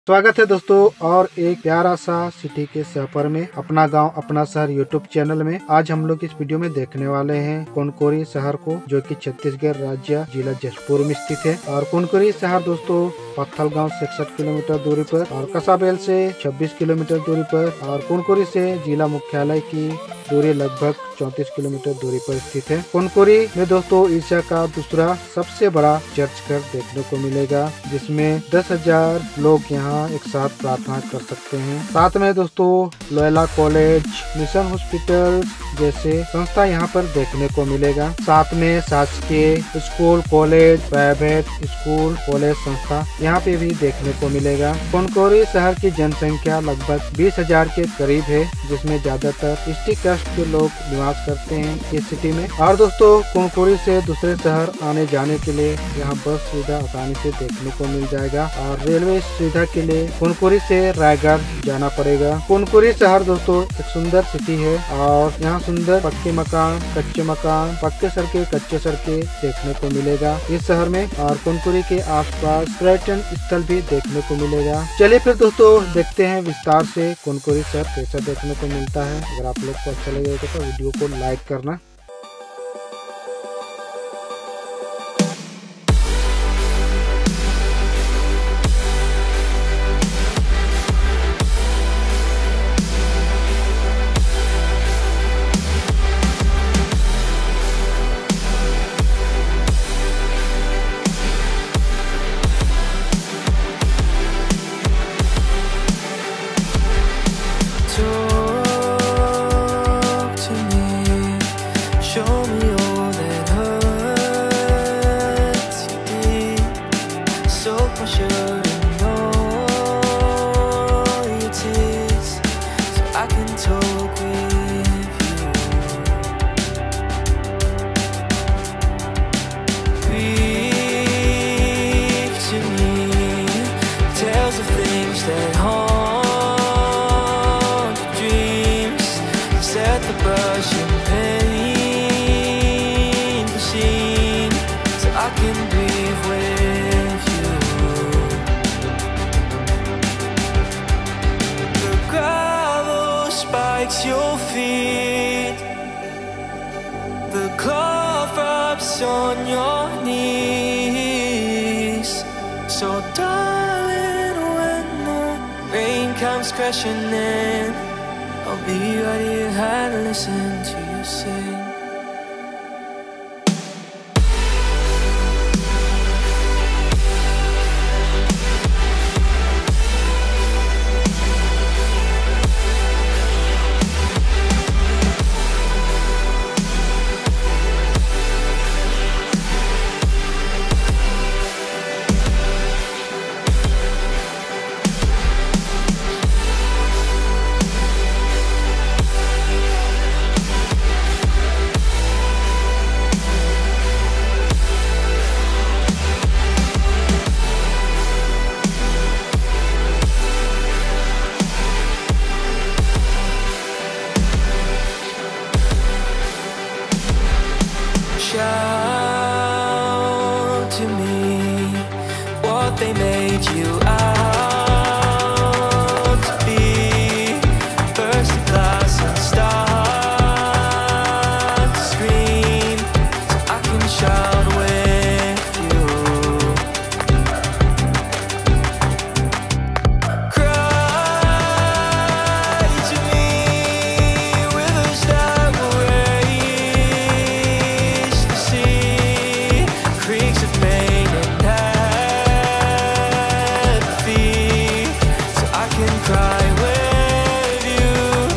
स्वागत है दोस्तों और एक प्यारा सा सिटी के सफर में अपना गांव अपना शहर यूट्यूब चैनल में आज हम लोग इस वीडियो में देखने वाले हैं कोनकोरी शहर को, जो कि छत्तीसगढ़ राज्य जिला जशपुर में स्थित है। और कोनकोरी शहर दोस्तों पत्थल गाँव 66 किलोमीटर दूरी पर और कसाबेल से 26 किलोमीटर दूरी पर और कोनकोरी से जिला मुख्यालय की दूरी लगभग 34 किलोमीटर दूरी पर स्थित है। कोनकोरी में दोस्तों ईसा का दूसरा सबसे बड़ा चर्च घर देखने को मिलेगा, जिसमें 10,000 लोग यहाँ एक साथ प्रार्थना कर सकते हैं। साथ में दोस्तों लोयला कॉलेज, मिशन हॉस्पिटल जैसे संस्था यहाँ पर देखने को मिलेगा। साथ में शासकीय school, college, private school, college संस्था यहाँ पे भी देखने को मिलेगा। कोनकोरी शहर की जनसंख्या लगभग 20,000 के करीब है, जिसमें ज्यादातर एसटी कास्ट के लोग निवास करते हैं इस सिटी में। और दोस्तों कोनकोरी से दूसरे शहर आने जाने के लिए यहाँ बस सुविधा आसानी से देखने को मिल जाएगा और रेलवे सुविधा के लिए कोनकोरी से रायगढ़ जाना पड़ेगा। कोनकोरी शहर दोस्तों एक सुंदर सिटी है और यहाँ सुंदर पक्के मकान, कच्चे मकान, पक्के सड़कें, कच्चे सड़कें देखने को मिलेगा इस शहर में। और कोनकोरी के आसपास पर्यटन स्थल भी देखने को मिलेगा। चलिए फिर दोस्तों देखते हैं विस्तार से कोनकोरी शहर कैसा देखने को मिलता है। अगर आप लोग को अच्छा लगेगा तो वीडियो को लाइक करना। That haunt your dreams, set the brush and paint the scene, so I can breathe with you. The gravel spikes your feet, the cloth wraps on your knees, so darling, rain comes crashing in, I'll be right here and listen to you sing. Shout to me what they made you out to be. Burst the glass and start to scream, so I can shout with you. Cry to me with a star raise the sea, creeks of Maine and apathy, so I can cry with you.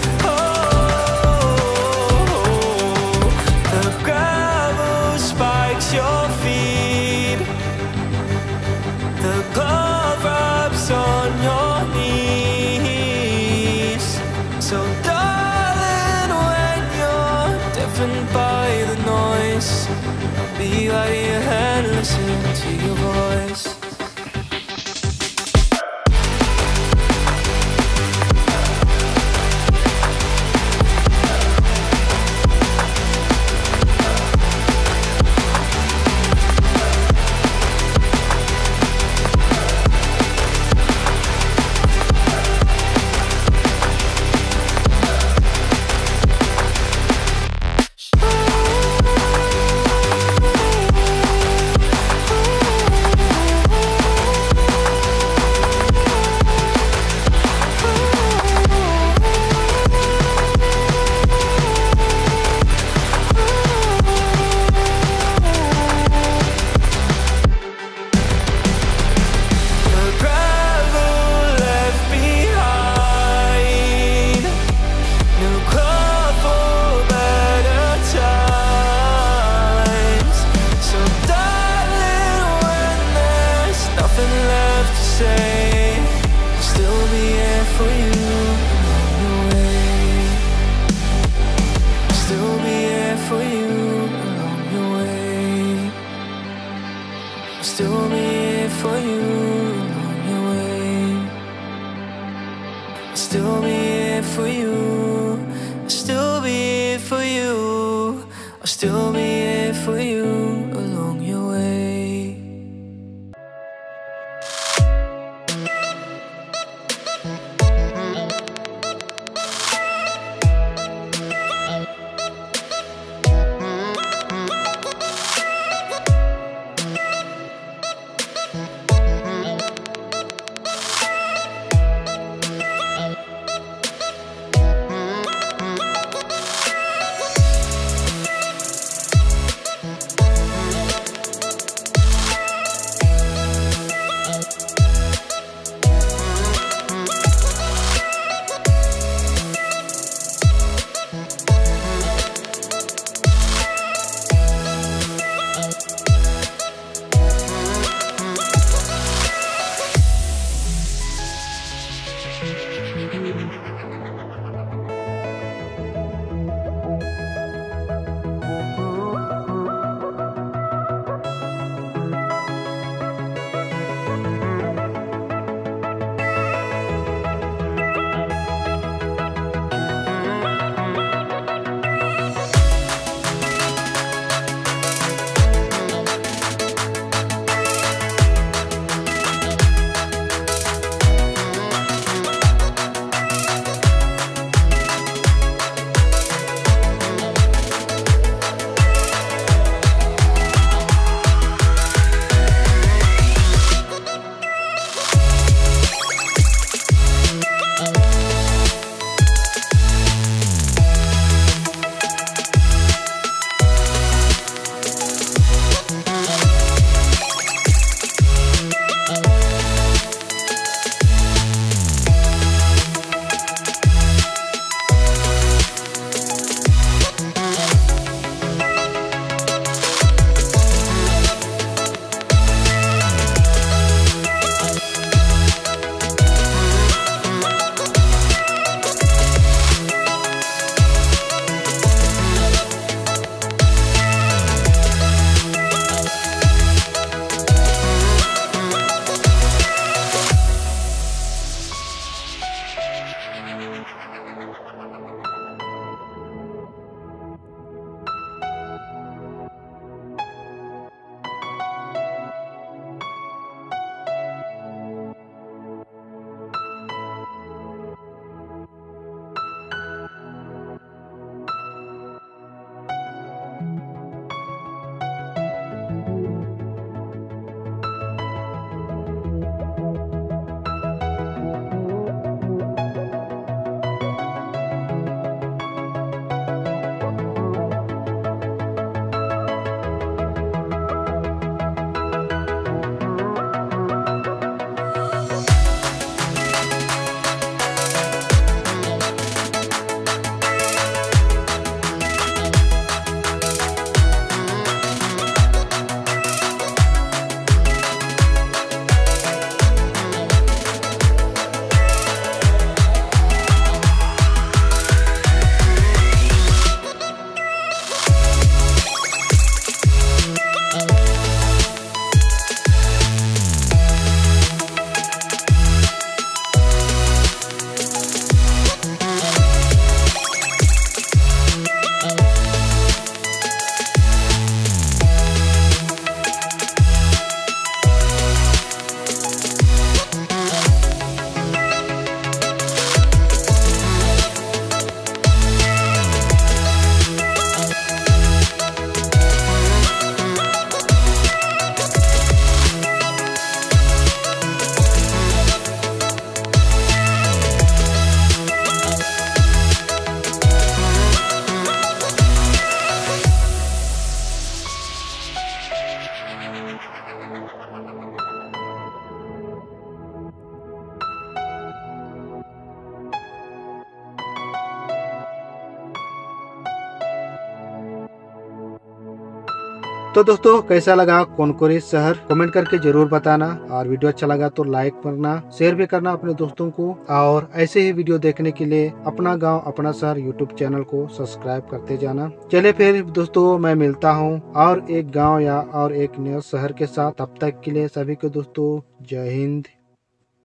Oh, the gravel spikes your feet, the glove wraps on your knees, so darling, when you're deafened by the noise, I'll be right here and listen to your voice. I'll still be here for you. I'll still be here for you. I'll still be here for you along your way. तो दोस्तों कैसा लगा कोनकोरी शहर comment करके जरूर बताना, और video अच्छा लगा तो लाइक करना, शेयर भी करना अपने दोस्तों को, और ऐसे ही वीडियो देखने के लिए अपना गांव अपना शहर यूट्यूब चैनल को सब्सक्राइब करते जाना। चलिए फिर दोस्तों मैं मिलता हूं और एक गांव या और एक नया शहर के साथ। तब तक के लिए सभी को दोस्तों जय हिंद।